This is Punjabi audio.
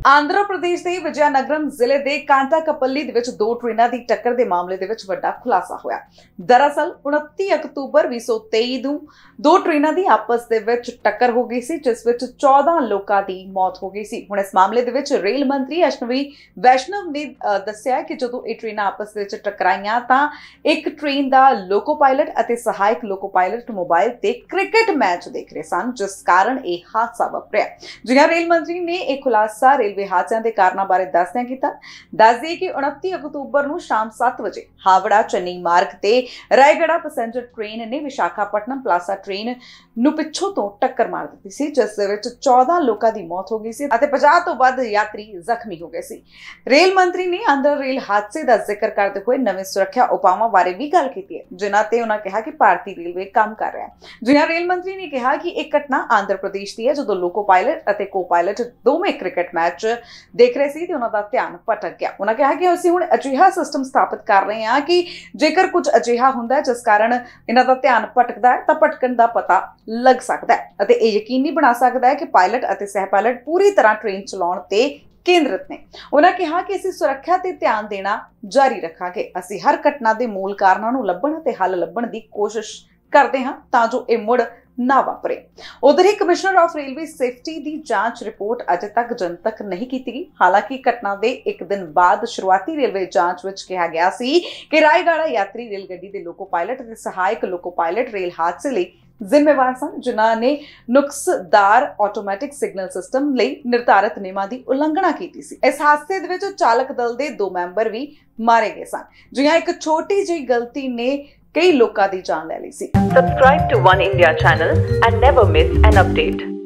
ਆਂਧਰਾ ਪ੍ਰਦੇਸ਼ ਦੇ ਵਿਜਯਨਗਰਮ ਜ਼ਿਲ੍ਹੇ ਦੇ ਕਾਂਟਾਕਪੱਲੀ ਦੇ ਵਿੱਚ ਦੋ ਟ੍ਰੇਨਾਂ ਦੀ ਟੱਕਰ ਦੇ ਮਾਮਲੇ ਦੇ ਵਿੱਚ ਵੱਡਾ ਖੁਲਾਸਾ ਹੋਇਆ। ਦਰਅਸਲ 29 ਅਕਤੂਬਰ 2023 ਨੂੰ ਦੋ ਟ੍ਰੇਨਾਂ ਦੀ ਆਪਸ ਦੇ ਵਿੱਚ ਟੱਕਰ ਹੋ ਗਈ ਸੀ, ਜਿਸ ਵਿੱਚ 14 ਲੋਕਾਂ ਦੀ ਮੌਤ ਹੋ ਗਈ ਸੀ। ਹੁਣ ਇਸ ਮਾਮਲੇ ਦੇ ਵਿੱਚ ਰੇਲ ਮੰਤਰੀ ਅਸ਼ਵਨੀ ਵੈਸ਼ਨਵ ਨੇ ਦੱਸਿਆ ਕਿ ਜਦੋਂ ਇਹ ਟ੍ਰੇਨਾਂ ਆਪਸ ਦੇ ਵਿੱਚ ਟਕਰਾਈਆਂ ਤਾਂ ਇੱਕ ਟ੍ਰੇਨ ਦਾ ਲੋਕੋ ਪਾਇਲਟ ਅਤੇ ਸਹਾਇਕ ਲੋਕੋ ਪਾਇਲਟ ਮੋਬਾਈਲ ਤੇ ਕ੍ਰਿਕਟ ਮੈਚ ਦੇਖ ਰਹੇ ਸਨ, ਜਿਸ ਕਾਰਨ ਇਹ ਹਾਦਸਾ ਵਾਪਰਿਆ। ਜਿਹਾ ਰੇਲ ਮੰਤਰੀ ਨੇ ਇਹ ਖੁਲਾਸਾ ਰੇਲਵੇ ਹਾਦਸਿਆਂ ਦੇ ਕਾਰਨਾਂ ਬਾਰੇ ਦੱਸਦਿਆਂ ਕੀਤਾ। ਦੱਸ ਦਈਏ ਕਿ 29 ਅਕਤੂਬਰ ਨੂੰ ਸ਼ਾਮ 7 ਵਜੇ ਹਾਵੜਾ ਚੇਨਈ ਮਾਰਗ ਤੇ ਰਾਏਗੜਾ ਪੈਸੇਂਜਰ ਟ੍ਰੇਨ ਨੇ ਵਿਸ਼ਾਖਾਪਟਨਮ ਪਲਾਸਾ ਟ੍ਰੇਨ ਨੂੰ ਪਿੱਛੋਂ ਤੋਂ ਟੱਕਰ ਮਾਰ ਦਿੱਤੀ ਸੀ, ਜਿਸ ਦੇ ਵਿੱਚ 14 ਲੋਕਾਂ ਦੀ ਮੌਤ ਹੋ ਗਈ ਸੀ ਅਤੇ 50 ਤੋਂ ਵੱਧ ਯਾਤਰੀ ਜ਼ਖਮੀ ਹੋ ਗਏ ਸੀ। ਰੇਲ ਮੰਤਰੀ ਨੇ ਆਂਧਰਾ ਰੇਲ ਹਾਦਸੇ ਦਾ ਜ਼ਿਕਰ ਕਰਦੇ ਹੋਏ ਨਵੇਂ ਸੁਰੱਖਿਆ ਉਪਾਵਾਂ ਬਾਰੇ ਵੀ ਗੱਲ ਕੀਤੀ ਹੈ, ਜਿਨ੍ਹਾਂ ਤੇ ਉਹਨਾਂ ਕਿਹਾ ਕਿ ਭਾਰਤੀ ਰੇਲਵੇ ਕੰਮ ਕਰ ਰਿਹਾ ਹੈ। ਜਿਹਾ ਰੇਲ ਮੰਤਰੀ ਨੇ ਕਿਹਾ ਕਿ ਇਹ ਘਟਨਾ ਆਂਧਰਾ ਪ੍ਰਦੇਸ਼ ਦੀ ਹੈ, ਜਦੋਂ ਲੋਕੋ ਪਾਇਲਟ ਅਤੇ ਕੋ ਪਾਇਲਟ ਦੋਵੇਂ ਕ੍ਰਿਕਟ ਮੈਚ ਦੇਖ ਰਹੇ ਸੀ ਤੇ ਉਹਨਾਂ ਦਾ ਧਿਆਨ ਭਟਕ ਗਿਆ। ਉਹਨਾਂ ਕਿਹਾ ਕਿ ਅਸੀਂ ਹੁਣ ਅਜਿਹਾ ਸਿਸਟਮ ਸਥਾਪਿਤ ਕਰ ਰਹੇ ਹਾਂ ਕਿ ਜੇਕਰ ਕੁਝ ਅਜਿਹਾ ਹੁੰਦਾ ਜਿਸ ਕਾਰਨ ਇਹਨਾਂ ਦਾ ਧਿਆਨ ਭਟਕਦਾ ਹੈ ਤਾਂ ਭਟਕਣ ਦਾ ਪਤਾ ਲੱਗ ਸਕਦਾ ਹੈ ਅਤੇ ਇਹ ਯਕੀਨੀ ਬਣਾ ਸਕਦਾ ਹੈ ਕਿ ਪਾਇਲਟ ਅਤੇ ਸਹਿ ਪਾਇਲਟ ਪੂਰੀ ਤਰ੍ਹਾਂ ਟ੍ਰੇਨ ਚਲਾਉਣ ਤੇ ਕੇਂਦਰਿਤ ਨੇ। ਉਹਨਾਂ ਕਿਹਾ ਕਿ ਅਸੀਂ ਸੁਰੱਖਿਆ ਤੇ ਧਿਆਨ ਦੇਣਾ ਜਾਰੀ ਰੱਖਾਂਗੇ। ਅਸੀਂ ਹਰ ਘਟਨਾ ਦੇ ਮੂਲ ਕਾਰਨਾਂ ਨੂੰ ਲੱਭਣ ਅਤੇ ਹੱਲ ਲੱਭਣ ਦੀ ਕੋਸ਼ਿਸ਼ ਕਰਦੇ ਹਾਂ ਤਾਂ ਜੋ ਇਹ ਮੁੜ ਨਾ ਵਾਪਰੇ। ਉਧਰ ਹੀ ਕਮਿਸ਼ਨਰ ਆਫ ਰੇਲਵੇ ਸੇਫਟੀ ਦੀ ਜਾਂਚ ਰਿਪੋਰਟ ਅਜੇ ਤੱਕ ਜਨਤਕ ਨਹੀਂ ਕੀਤੀ ਗਈ। ਹਾਲਾਂਕਿ ਘਟਨਾ ਦੇ ਇੱਕ ਦਿਨ ਬਾਅਦ ਸ਼ੁਰੂਆਤੀ ਰੇਲਵੇ ਜਾਂਚ ਵਿੱਚ ਕਿਹਾ ਗਿਆ ਸੀ ਕਿ ਰਾਏਗੜਾ ਯਾਤਰੀ ਰੇਲ ਗੱਡੀ ਦੇ ਲੋਕੋ ਪਾਇਲਟ ਅਤੇ ਸਹਾਇਕ ਲੋਕੋ ਪਾਇਲਟ ਰੇਲ ਹਾਦਸੇ ਲਈ ਜ਼ਿੰਮੇਵਾਰ ਸਨ, ਜਿਨ੍ਹਾਂ ਨੇ ਨੁਕਸਦਾਰ ਆਟੋਮੈਟਿਕ ਸਿਗਨਲ ਸਿਸਟਮ ਲਈ ਨਿਰਧਾਰਿਤ ਨਿਯਮਾਂ ਦੀ ਉਲੰਘਣਾ ਕੀਤੀ ਸੀ। ਇਸ ਹਾਦਸੇ ਦੇ ਵਿੱਚ ਚਾਲਕ ਦਲ ਦੇ 2 ਮੈਂਬਰ ਵੀ ਮਾਰੇ ਗਏ ਸਨ, ਜਿਹਾਂ ਇੱਕ ਛੋਟੀ ਜਿਹੀ ਗਲਤੀ ਨੇ ਕਈ ਲੋਕਾਂ ਦੀ ਜਾਨ ਲੈ ਲਈ ਸੀ। Subscribe to One India channel and never miss an update.